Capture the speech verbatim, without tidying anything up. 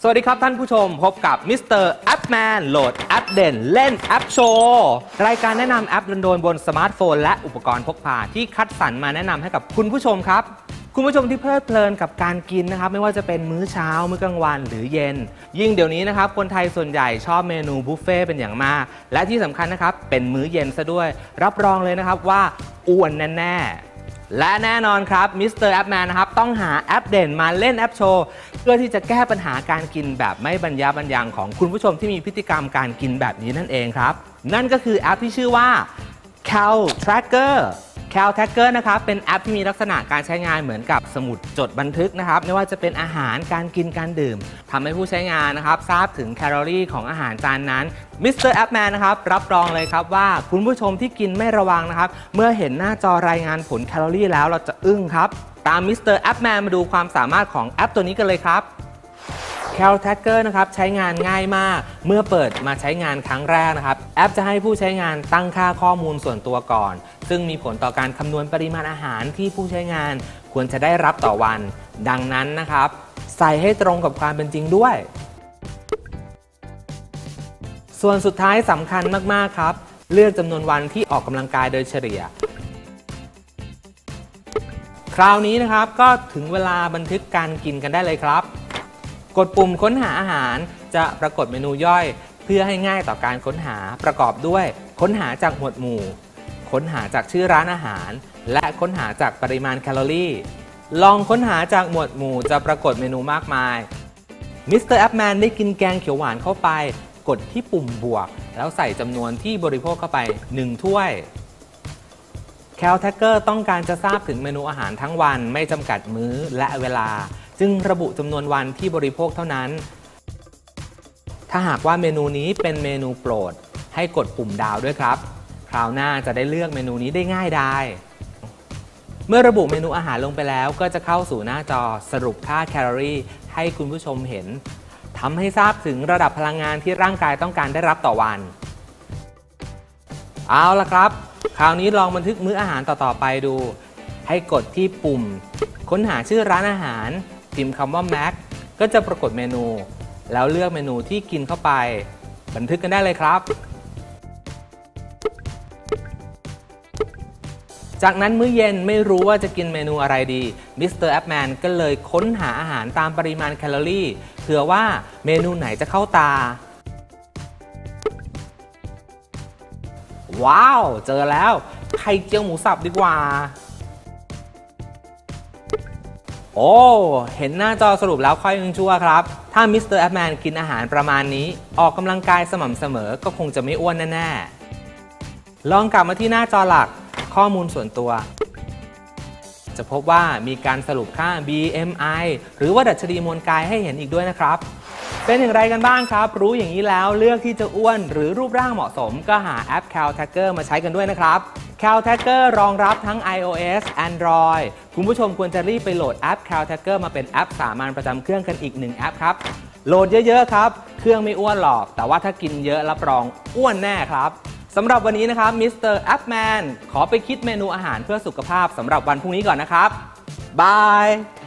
สวัสดีครับท่านผู้ชมพบกับมิสเตอร์แอปแมนโหลดแอปเด่นเล่นแอปโชว์รายการแนะนำแอปโดนๆบนสมาร์ทโฟนและอุปกรณ์พกพาที่คัดสรรมาแนะนำให้กับคุณผู้ชมครับคุณผู้ชมที่เพลิดเพลินกับการกินนะครับไม่ว่าจะเป็นมื้อเช้ามื้อกลางวันหรือเย็นยิ่งเดี๋ยวนี้นะครับคนไทยส่วนใหญ่ชอบเมนูบุฟเฟ่เป็นอย่างมากและที่สำคัญนะครับเป็นมื้อเย็นซะด้วยรับรองเลยนะครับว่าอ้วนแน่ๆและแน่นอนครับมิสเตอร์แอปแมนนะครับต้องหาแอปเด่นมาเล่นแอปโชว์เพื่อที่จะแก้ปัญหาการกินแบบไม่บรรยาบรรยังของคุณผู้ชมที่มีพฤติกรรมการกินแบบนี้นั่นเองครับนั่นก็คือแอปที่ชื่อว่า Cal Tracker Cal Tracker นะครับเป็นแอปที่มีลักษณะการใช้งานเหมือนกับสมุดจดบันทึกนะครับไม่ว่าจะเป็นอาหารการกินการดื่มทำให้ผู้ใช้งานนะครับทราบถึงแคลอรี่ของอาหารจานนั้นมิสเตอร์แอปแมนนะครับรับรองเลยครับว่าคุณผู้ชมที่กินไม่ระวังนะครับเมื่อเห็นหน้าจอรายงานผลแคลอรี่แล้วเราจะอึ้งครับตามมิสเตอร์แอปแมนมาดูความสามารถของแอปตัวนี้กันเลยครับ Cal Tracker นะครับใช้งานง่ายมากเมื่อเปิดมาใช้งานครั้งแรกนะครับแอปจะให้ผู้ใช้งานตั้งค่าข้อมูลส่วนตัวก่อนซึ่งมีผลต่อการคำนวณปริมาณอาหารที่ผู้ใช้งานควรจะได้รับต่อวันดังนั้นนะครับใส่ให้ตรงกับความเป็นจริงด้วยส่วนสุดท้ายสำคัญมากๆครับเลือกจำนวนวันที่ออกกำลังกายโดยเฉลี่ยคราวนี้นะครับก็ถึงเวลาบันทึกการกินกันได้เลยครับกดปุ่มค้นหาอาหารจะปรากฏเมนูย่อยเพื่อให้ง่ายต่อการค้นหาประกอบด้วยค้นหาจากหมวดหมู่ค้นหาจากชื่อร้านอาหารและค้นหาจากปริมาณแคลอรี่ลองค้นหาจากหมวดหมู่จะปรากฏเมนูมากมายมิสเตอร์แอปแมนได้กินแกงเขียวหวานเข้าไปกดที่ปุ่มบวกแล้วใส่จำนวนที่บริโภคเข้าไปหนึ่งถ้วย Cal Tracker ต้องการจะทราบถึงเมนูอาหารทั้งวันไม่จำกัดมื้อและเวลาจึงระบุจำนวนวันที่บริโภคเท่านั้นถ้าหากว่าเมนูนี้เป็นเมนูโปรดให้กดปุ่มดาวด้วยครับคราวหน้าจะได้เลือกเมนูนี้ได้ง่ายดายเมื่อระบุเมนูอาหารลงไปแล้วก็จะเข้าสู่หน้าจอสรุปค่าแคลอรี่ให้คุณผู้ชมเห็นทำให้ทราบถึงระดับพลังงานที่ร่างกายต้องการได้รับต่อวันเอาล่ะครับคราวนี้ลองบันทึกมื้ออาหารต่อๆไปดูให้กดที่ปุ่มค้นหาชื่อร้านอาหารพิมพ์คำว่า Mac ก็จะปรากฏเมนูแล้วเลือกเมนูที่กินเข้าไปบันทึกกันได้เลยครับจากนั้นมื้อเย็นไม่รู้ว่าจะกินเมนูอะไรดีมิสเตอร์แอปแมนก็เลยค้นหาอาหารตามปริมาณแคลอรี่เผื่อว่าเมนูไหนจะเข้าตาว้าวเจอแล้วไข่เจียวหมูสับดีกว่าโอ้เห็นหน้าจอสรุปแล้วค่อยยังชั่วครับถ้ามิสเตอร์แอปแมนกินอาหารประมาณนี้ออกกำลังกายสม่ำเสมอก็คงจะไม่อ้วนแน่ๆลองกลับมาที่หน้าจอหลักข้อมูลส่วนตัวจะพบว่ามีการสรุปค่า บี เอ็ม ไอ หรือว่าดัชนีมวลกายให้เห็นอีกด้วยนะครับเป็นอย่างไรกันบ้างครับรู้อย่างนี้แล้วเลือกที่จะอ้วนหรือรูปร่างเหมาะสมก็หาแอป Cal Tracker มาใช้กันด้วยนะครับ Cal Tracker รองรับทั้ง iOS Android คุณผู้ชมควรจะรีบไปโหลดแอป Cal Tracker มาเป็นแอปสามัญประจำเครื่องกันอีกหนึ่งแอปครับโหลดเยอะๆครับเครื่องไม่อ้วนหรอกแต่ว่าถ้ากินเยอะรับรองอ้วนแน่ครับสำหรับวันนี้นะครับมิสเตอร์แอปแมนขอไปคิดเมนูอาหารเพื่อสุขภาพสำหรับวันพรุ่งนี้ก่อนนะครับบาย